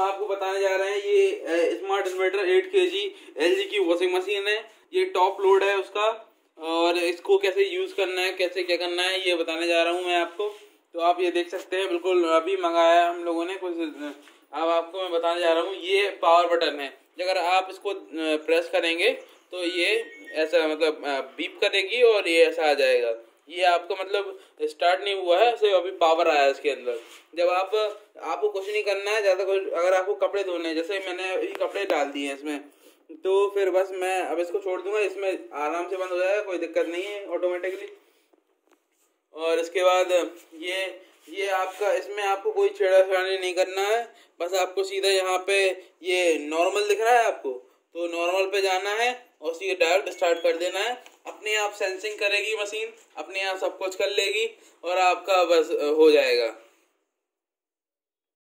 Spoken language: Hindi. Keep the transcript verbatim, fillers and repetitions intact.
आपको बताने जा रहे हैं ये स्मार्ट इन्वर्टर एट के जी एल जी की वॉशिंग मशीन है। ये टॉप लोड है उसका, और इसको कैसे यूज़ करना है, कैसे क्या करना है, ये बताने जा रहा हूँ मैं आपको। तो आप ये देख सकते हैं, बिल्कुल अभी मंगाया हम लोगों ने कुछ। अब आपको मैं बताने जा रहा हूँ, ये पावर बटन है। अगर आप इसको प्रेस करेंगे तो ये ऐसा मतलब बीप करेगी और ये ऐसा आ जाएगा। ये आपका मतलब स्टार्ट नहीं हुआ है, सिर्फ अभी पावर आया है इसके अंदर। जब आप आपको कुछ नहीं करना है ज़्यादा कुछ। अगर आपको कपड़े धोने हैं, जैसे मैंने अभी कपड़े डाल दिए हैं इसमें, तो फिर बस मैं अब इसको छोड़ दूंगा, इसमें आराम से बंद हो जाएगा, कोई दिक्कत नहीं है ऑटोमेटिकली। और इसके बाद ये ये आपका, इसमें आपको कोई छेड़छाड़ी नहीं करना है। बस आपको सीधा यहाँ पे ये नॉर्मल दिख रहा है आपको, तो नॉर्मल पे जाना है और सीधे डायरेक्ट स्टार्ट कर देना है। अपने आप सेंसिंग करेगी मशीन, अपने आप सब कुछ कर लेगी और आपका बस हो जाएगा।